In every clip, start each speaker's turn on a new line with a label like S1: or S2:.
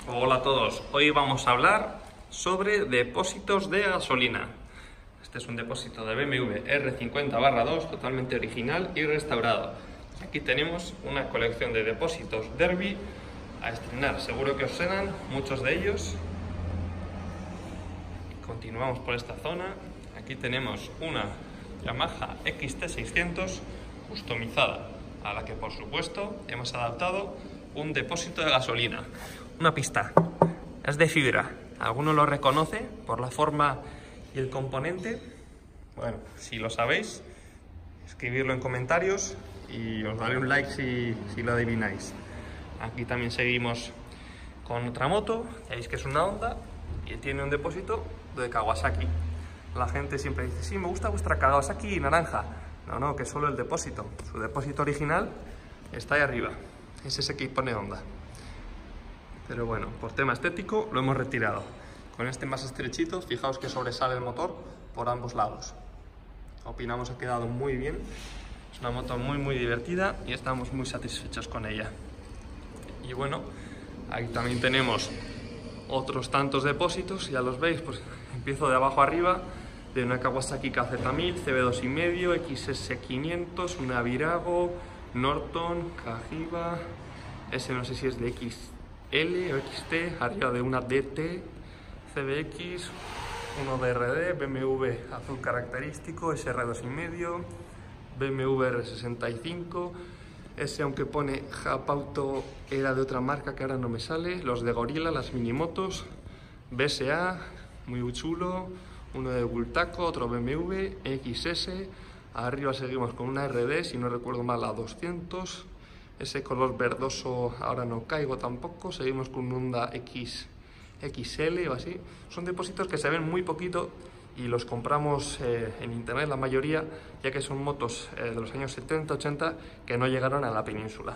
S1: Hola a todos, hoy vamos a hablar sobre depósitos de gasolina. Este es un depósito de BMW R50/2 totalmente original y restaurado. Aquí tenemos una colección de depósitos Derby a estrenar, seguro que os suenan muchos de ellos. Continuamos por esta zona, aquí tenemos una Yamaha XT600 customizada, a la que por supuesto hemos adaptado un depósito de gasolina. Una pista, es de fibra, ¿alguno lo reconoce por la forma y el componente? Bueno, si lo sabéis, escribidlo en comentarios y os daré un like si lo adivináis. Aquí también seguimos con otra moto, ya veis que es una Honda y tiene un depósito de Kawasaki. La gente siempre dice, sí, me gusta vuestra Kawasaki naranja. No, que es solo el depósito. Su depósito original está ahí arriba. Es ese que pone Honda. Pero bueno, por tema estético lo hemos retirado. Con este más estrechito, fijaos que sobresale el motor por ambos lados. Opinamos que ha quedado muy bien. Es una moto muy divertida y estamos muy satisfechos con ella. Y bueno, aquí también tenemos otros tantos depósitos, ya los veis, pues empiezo de abajo arriba, de una Kawasaki KZ1000, CB2,5, XS500, una Virago, Norton, Cagiva, ese no sé si es de XL o XT, arriba de una DT, CBX, uno de RD, BMW azul característico, SR2,5, BMW R65, ese aunque pone Jap Auto era de otra marca que ahora no me sale, los de Gorilla, las minimotos, BSA, muy chulo, uno de Bultaco, otro BMW, XS, arriba seguimos con una RD, si no recuerdo mal, la 200, ese color verdoso ahora no caigo tampoco, seguimos con un Honda XL o así. Son depósitos que se ven muy poquito y los compramos en internet la mayoría, ya que son motos de los años 70-80 que no llegaron a la península.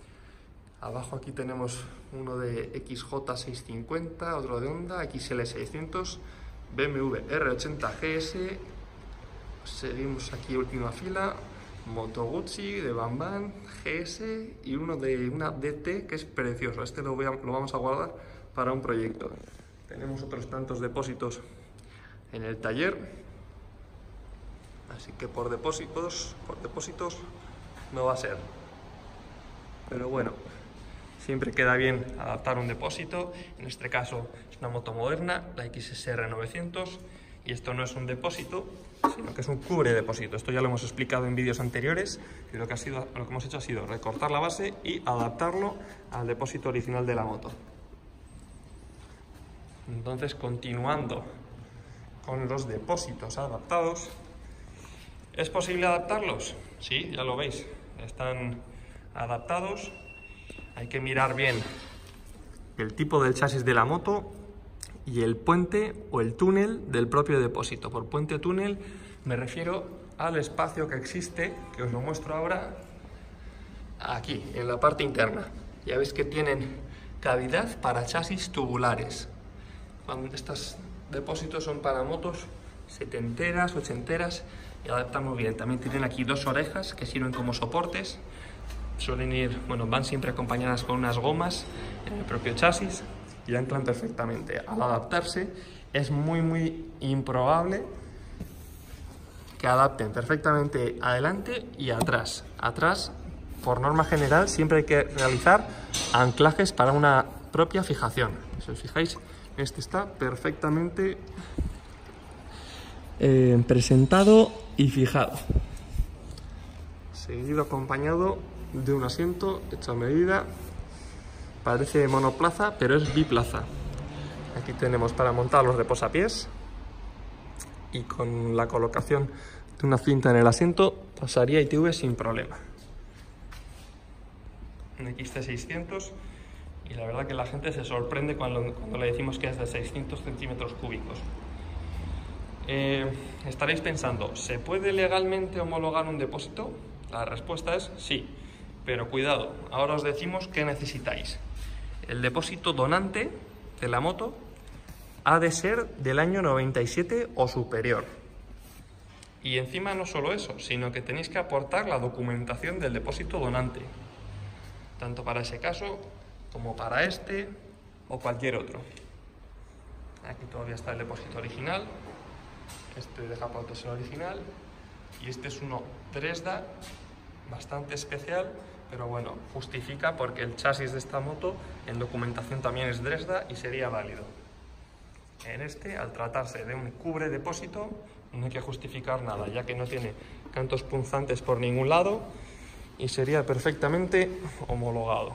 S1: Abajo aquí tenemos uno de XJ650, otro de Honda, XL600, BMW R80 GS, seguimos aquí última fila, Moto Guzzi de Bam GS y uno de una DT que es precioso, este lo vamos a guardar para un proyecto. Tenemos otros tantos depósitos en el taller, así que por depósitos no va a ser, pero bueno, siempre queda bien adaptar un depósito. En este caso es una moto moderna, la XSR 900, y esto no es un depósito, sino que es un cubre depósito. Esto ya lo hemos explicado en vídeos anteriores, y lo que hemos hecho ha sido recortar la base y adaptarlo al depósito original de la moto. Entonces, continuando con los depósitos adaptados, ¿es posible adaptarlos? Sí, ya lo veis, están adaptados. Hay que mirar bien el tipo del chasis de la moto y el puente o el túnel del propio depósito. Por puente o túnel me refiero al espacio que existe, que os lo muestro ahora, aquí, en la parte interna. Ya veis que tienen cavidad para chasis tubulares. Estos depósitos son para motos setenteras, ochenteras y adaptan muy bien. También tienen aquí dos orejas que sirven como soportes. Suelen ir, van siempre acompañadas con unas gomas en el propio chasis y anclan perfectamente. Al adaptarse es muy improbable que adapten perfectamente adelante y atrás. Atrás, por norma general, siempre hay que realizar anclajes para una propia fijación. Si os fijáis, este está perfectamente presentado y fijado. Seguido acompañado de un asiento hecho a medida. Parece monoplaza, pero es biplaza. Aquí tenemos para montar los reposapiés y con la colocación de una cinta en el asiento pasaría ITV sin problema. Un XT600 y la verdad que la gente se sorprende cuando le decimos que es de 600 centímetros cúbicos. Estaréis pensando, ¿se puede legalmente homologar un depósito? La respuesta es sí, pero cuidado, ahora os decimos qué necesitáis. El depósito donante de la moto ha de ser del año 97 o superior. Y encima no solo eso, sino que tenéis que aportar la documentación del depósito donante, tanto para ese caso como para este o cualquier otro. Aquí todavía está el depósito original, este de Japauto es el original, y este es uno Dresda, bastante especial, pero bueno, justifica porque el chasis de esta moto en documentación también es Dresda y sería válido. En este, al tratarse de un cubre depósito, no hay que justificar nada, ya que no tiene cantos punzantes por ningún lado y sería perfectamente homologado.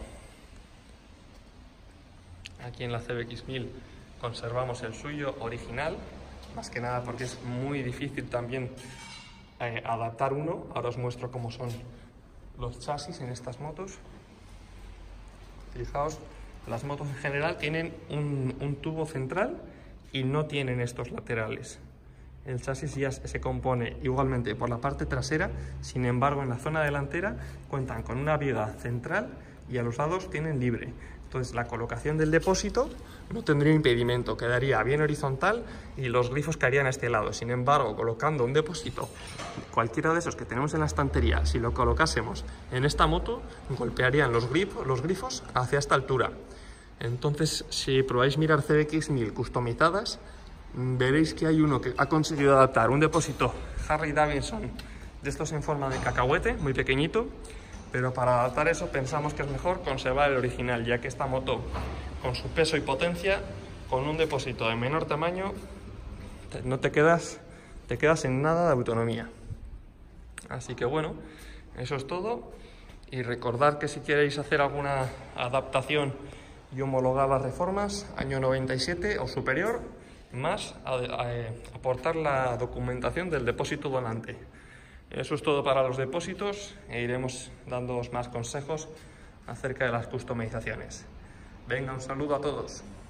S1: Aquí en la CBX1000 conservamos el suyo original, más que nada porque es muy difícil también adaptar uno. Ahora os muestro cómo son los chasis en estas motos. Fijaos, las motos en general tienen un tubo central y no tienen estos laterales. El chasis ya se compone igualmente por la parte trasera, sin embargo en la zona delantera cuentan con una viga central y a los lados tienen libre. Entonces la colocación del depósito no tendría impedimento, quedaría bien horizontal y los grifos caerían a este lado. Sin embargo, colocando un depósito, cualquiera de esos que tenemos en la estantería, si lo colocásemos en esta moto, golpearían los grifos hacia esta altura. Entonces, si probáis mirar CBX1000 customizadas, veréis que hay uno que ha conseguido adaptar un depósito Harley Davidson de estos en forma de cacahuete, muy pequeñito, pero para adaptar eso pensamos que es mejor conservar el original, ya que esta moto, con su peso y potencia, con un depósito de menor tamaño, no te quedas en nada de autonomía. Así que bueno, eso es todo, y recordad que si queréis hacer alguna adaptación y homologar las reformas, año 97 o superior, más aportar la documentación del depósito donante. Eso es todo para los depósitos e iremos dándoos más consejos acerca de las customizaciones. Venga, un saludo a todos.